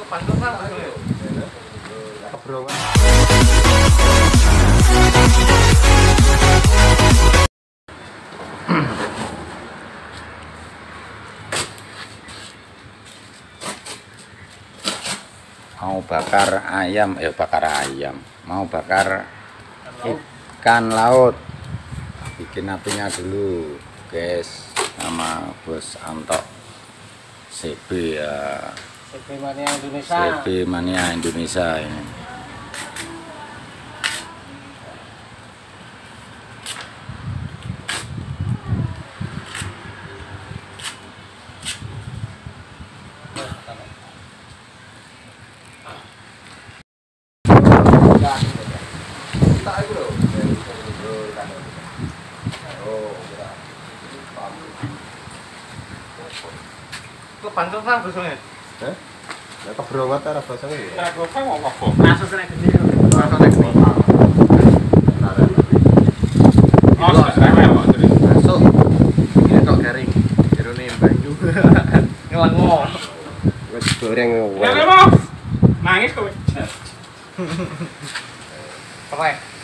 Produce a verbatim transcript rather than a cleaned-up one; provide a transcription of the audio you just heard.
Pantesan maksudnya. Kebrongan. Mau bakar ayam, eh bakar ayam, mau bakar ikan laut. Bikin apinya dulu, guys, sama Bos Anto C B ya. C B Mania Indonesia. C B Mania Indonesia ini. Kok pantesan maksudnya. Hah? Ya kebrongan ta rasane ya. Ora gosong kok apa? Langsung kena gede. Langsung nek gede. Oh, rewel kok terus. Masuk. Ini kok garing. Jerone banyu. Ngelengo. Wis goreng. Ya, nangis kok. Apa?